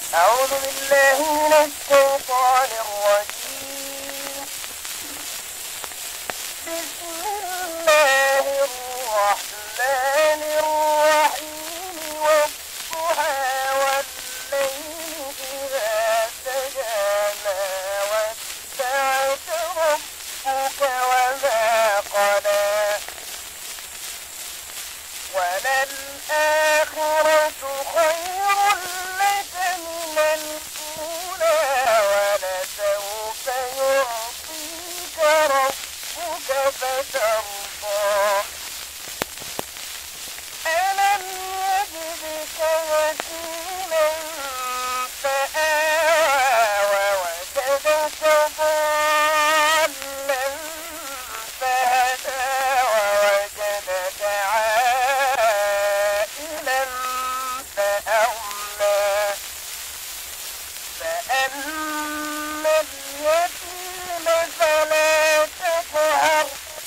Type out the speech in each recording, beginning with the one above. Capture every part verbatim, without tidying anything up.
أعوذ بالله من الشيطان الرجيم. بسم الله الرحمن الرحيم. والضحى والليل إذا سجى ما ودعك ربك وما قلى وللآخرة خير لك من الأولى ولسوف يعطيك ربك فترضى. ألم يجدك يتيما فآوى ووجدك ضالا فهدى ووجدك عائلا فأغنى. فأما اليتيم فلا تقهر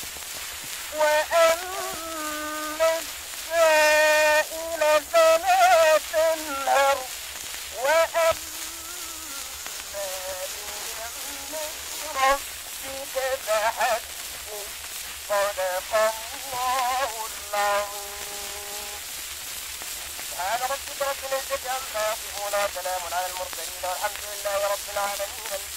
وأما السائل فلا تنهر وأما بنعمة ربك فحدث. صدق الله العظيم. سبحان ربك رب العزة عما يصفون وسلام على المرسلين والحمد لله رب العالمين.